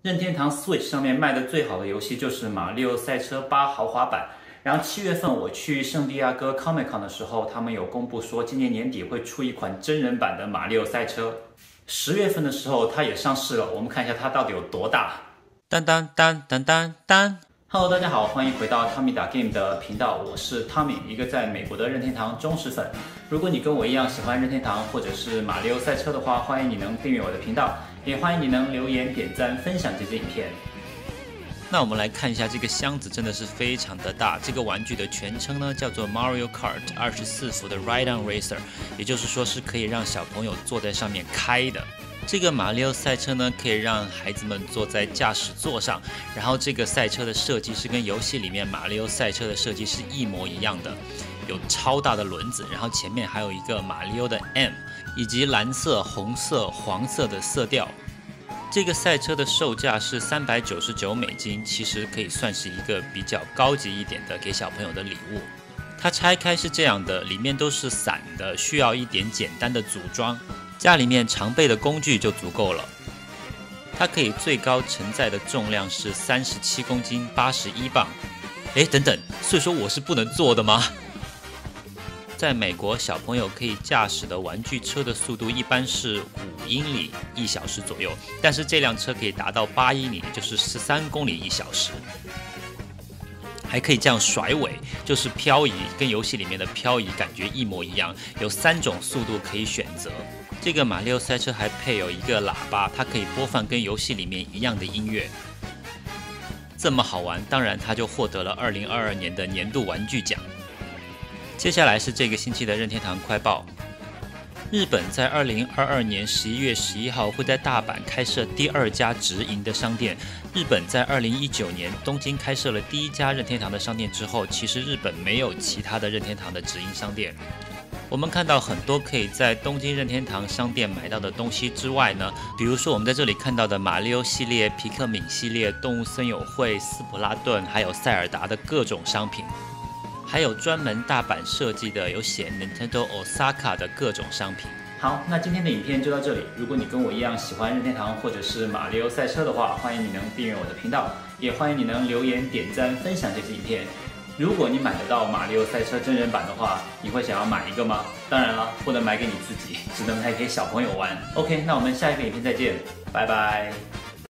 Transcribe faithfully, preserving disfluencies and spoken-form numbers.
任天堂 Switch 上面卖的最好的游戏就是《马里奥赛车八豪华版》。然后七月份我去圣地亚哥 Comic Con 的时候，他们有公布说今年年底会出一款真人版的马里奥赛车。十月份的时候它也上市了，我们看一下它到底有多大。当当当当当当。Hello， 大家好，欢迎回到 Tommy 打 Game 的频道，我是 Tommy， 一个在美国的任天堂忠实粉。如果你跟我一样喜欢任天堂或者是马里奥赛车的话，欢迎你能订阅我的频道，也欢迎你能留言、点赞、分享这支影片。那我们来看一下这个箱子，真的是非常的大。这个玩具的全称呢叫做 Mario Kart 二十四伏的 Ride-on Racer， 也就是说是可以让小朋友坐在上面开的。这个马里奥赛车呢，可以让孩子们坐在驾驶座上，然后这个赛车的设计是跟游戏里面马里奥赛车的设计是一模一样的，有超大的轮子，然后前面还有一个马里奥的 M， 以及蓝色、红色、黄色的色调。这个赛车的售价是三百九十九美金，其实可以算是一个比较高级一点的给小朋友的礼物。它拆开是这样的，里面都是散的，需要一点简单的组装。家里面常备的工具就足够了。它可以最高承载的重量是三十七公斤，八十一磅。诶，等等，所以说我是不能坐的吗？在美国，小朋友可以驾驶的玩具车的速度一般是五英里一小时左右，但是这辆车可以达到八英里，就是十三公里一小时。还可以这样甩尾，就是漂移，跟游戏里面的漂移感觉一模一样。有三种速度可以选择。这个马里奥赛车还配有一个喇叭，它可以播放跟游戏里面一样的音乐。这么好玩，当然它就获得了二零二二年的年度玩具奖。接下来是这个星期的任天堂快报。日本在二零二二年十一月十一号会在大阪开设第二家直营的商店。日本在二零一九年东京开设了第一家任天堂的商店之后，其实日本没有其他的任天堂的直营商店。我们看到很多可以在东京任天堂商店买到的东西之外呢，比如说我们在这里看到的马里奥系列、皮克敏系列、动物森友会、斯普拉顿，还有塞尔达的各种商品。还有专门大阪设计的有写 Nintendo Osaka 的各种商品。好，那今天的影片就到这里。如果你跟我一样喜欢任天堂或者是马里奥赛车的话，欢迎你能订阅我的频道，也欢迎你能留言、点赞、分享这支影片。如果你买得到马里奥赛车真人版的话，你会想要买一个吗？当然了，不能买给你自己，只能买给小朋友玩。OK， 那我们下一个影片再见，拜拜。